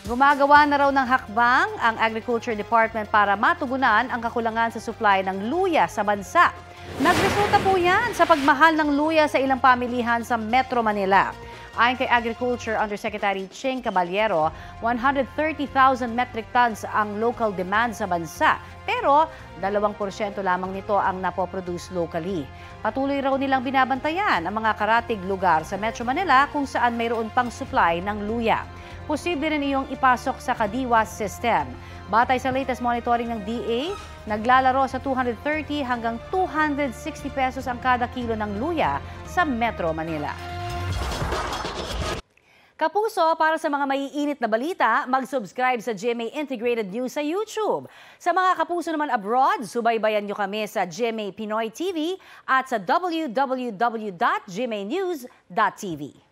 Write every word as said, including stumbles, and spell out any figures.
Gumagawa na raw ng hakbang ang Agriculture Department para matugunan ang kakulangan sa supply ng luya sa bansa. Nagresulta po yan sa pagmahal ng luya sa ilang pamilihan sa Metro Manila. Ayon kay Agriculture Undersecretary Ching Caballero, one hundred thirty thousand metric tons ang local demand sa bansa. Pero dalawang porsyento lamang nito ang napoproduce locally. Patuloy raw nilang binabantayan ang mga karatig lugar sa Metro Manila kung saan mayroon pang supply ng luya. Posible rin iyong ipasok sa kadiwa system. Batay sa latest monitoring ng D A, naglalaro sa two hundred thirty hanggang two hundred sixty pesos ang kada kilo ng luya sa Metro Manila. Kapuso, para sa mga maiinit na balita, mag-subscribe sa G M A Integrated News sa YouTube. Sa mga kapuso naman abroad, subaybayan nyo kami sa G M A Pinoy T V at sa w w w dot g m a news dot t v.